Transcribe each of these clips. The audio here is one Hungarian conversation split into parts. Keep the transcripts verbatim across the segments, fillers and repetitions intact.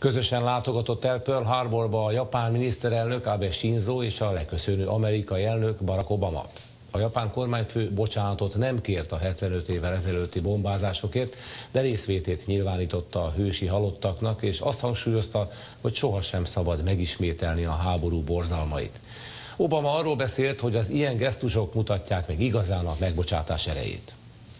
Közösen látogatott el Pearl Harborba a japán miniszterelnök Abe Shinzo és a leköszönő amerikai elnök Barack Obama. A japán kormányfő bocsánatot nem kért a hetvenöt évvel ezelőtti bombázásokért, de részvétét nyilvánította a hősi halottaknak, és azt hangsúlyozta, hogy sohasem szabad megismételni a háború borzalmait. Obama arról beszélt, hogy az ilyen gesztusok mutatják meg igazán a megbocsátás erejét.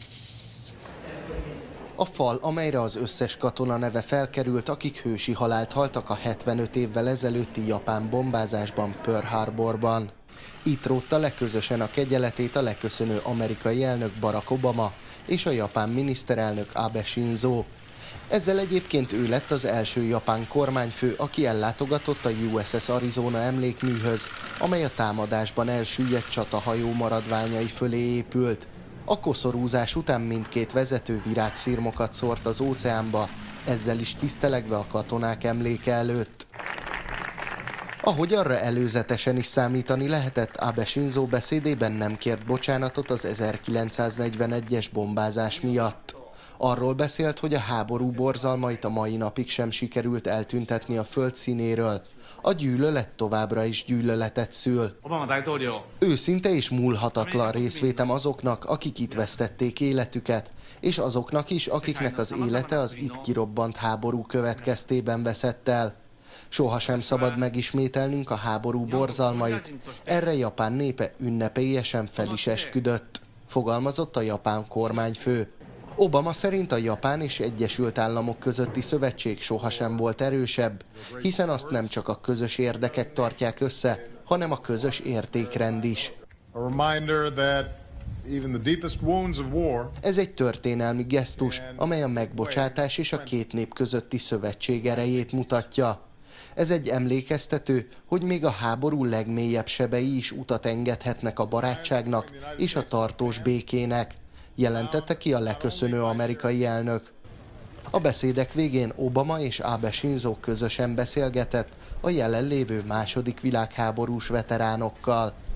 A fal, amelyre az összes katona neve felkerült, akik hősi halált haltak a hetvenöt évvel ezelőtti japán bombázásban Pearl Harborban. Itt rótta le közösen a kegyeletét a leköszönő amerikai elnök Barack Obama és a japán miniszterelnök Abe Shinzo. Ezzel egyébként ő lett az első japán kormányfő, aki ellátogatott a U S S Arizona emlékműhöz, amely a támadásban elsüllyedt csatahajó maradványai fölé épült. A koszorúzás után mindkét vezető virágszirmokat szórt az óceánba, ezzel is tisztelegve a katonák emléke előtt. Ahogy arra előzetesen is számítani lehetett, Abe Shinzo beszédében nem kért bocsánatot az ezerkilencszáznegyvenegyes bombázás miatt. Arról beszélt, hogy a háború borzalmait a mai napig sem sikerült eltüntetni a föld színéről. A gyűlölet továbbra is gyűlöletet szül. Őszinte és múlhatatlan részvétem azoknak, akik itt vesztették életüket, és azoknak is, akiknek az élete az itt kirobbant háború következtében veszett el. Sohasem szabad megismételnünk a háború borzalmait. Erre Japán népe ünnepélyesen fel is esküdött, fogalmazott a japán kormányfő. Obama szerint a Japán és Egyesült Államok közötti szövetség sohasem volt erősebb, hiszen azt nem csak a közös érdekek tartják össze, hanem a közös értékrend is. Ez egy történelmi gesztus, amely a megbocsátás és a két nép közötti szövetség erejét mutatja. Ez egy emlékeztető, hogy még a háború legmélyebb sebei is utat engedhetnek a barátságnak és a tartós békének, jelentette ki a leköszönő amerikai elnök. A beszédek végén Obama és Abe Shinzo közösen beszélgetett a jelenlévő második világháborús veteránokkal.